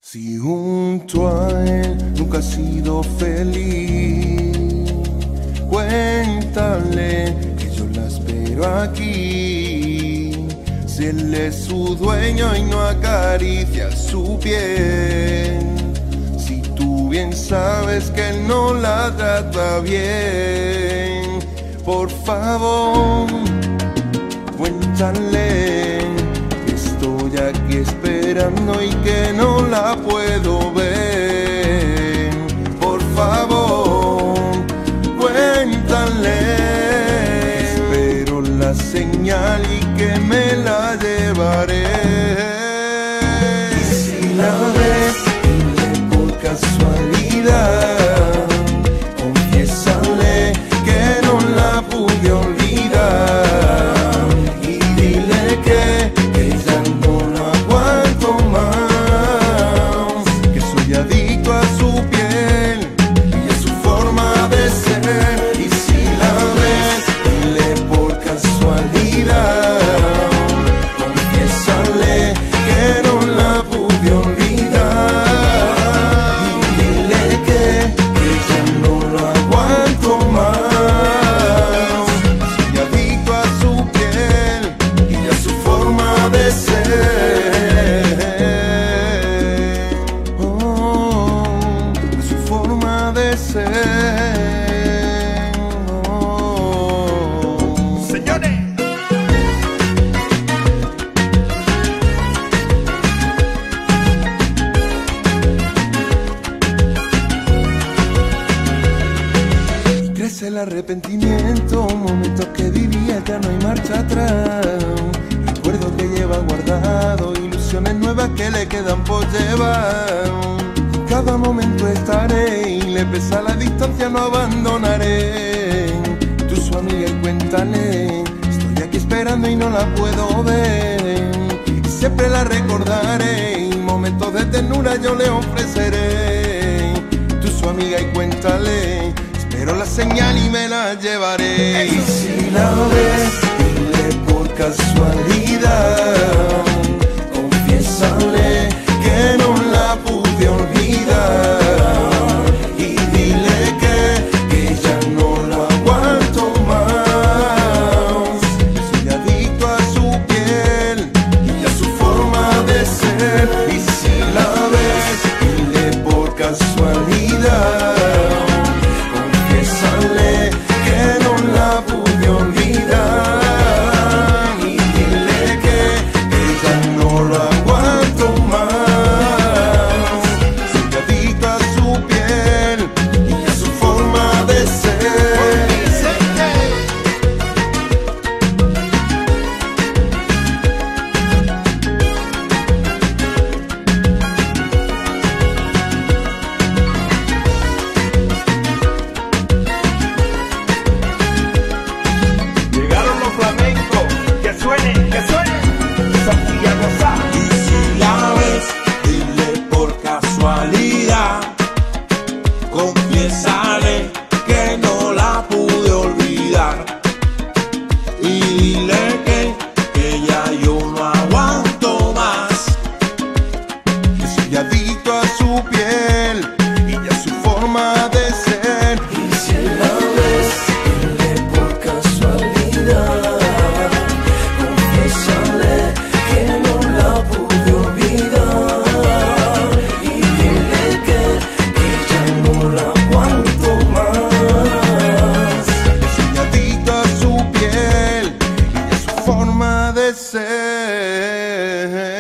Si junto a él nunca has sido feliz, cuéntale que yo la espero aquí. Si él es su dueño y no acaricia su piel, si tú bien sabes que él no la trata bien, por favor, cuéntale que estoy aquí esperando y que no la puedo ver. Por favor, cuéntale, espero la señal y que me la llevaré. Y si la ves, dile por casualidad, confiésale que no la pude olvidar. Y dile que ya no la aguanto más, que soy adicto a su piel y a su forma de ser. Y si la ves, dile por casualidad, confiésale que no la pude olvidar. Y dile que ya no la aguanto más, soy adicto a su piel y a su forma de ser. Oh, su forma de ser. Oh. Señores, Crece el arrepentimiento, momentos que vivía, ya no hay marcha atrás. Recuerdo que lleva guardado, ilusiones nuevas que le quedan por llevar. En cada momento estaré y le pesa la distancia, no abandonaré. Tú su amiga y cuéntale, estoy aquí esperando y no la puedo ver. Y siempre la recordaré y momentos de ternura yo le ofreceré. Tú su amiga y cuéntale, espero la señal y me la llevaré. Y si la ves, dile por casualidad, confiésale que no la pude olvidar. Y dile que ya no la aguanto más, que soy adicto a su piel y a su forma de ser. Y si la ves, dile por casualidad, confiésale que no la pude olvidar. Y dile que ya no la aguanto más, soy adicto a su piel y a su forma de ser. llegaron los flamencos. Que suene, Santiago Sá. Y si la ves, dile por casualidad, confiésale que no la pude olvidar. Y dile que ya yo no aguanto más, que soy adicto a su piel y a su forma de ser. Y si la ves, dile por casualidad, confiésale que no la pude olvidar. Y dile que ya no la aguanto más, que soy adicto a su piel y a su forma de ser.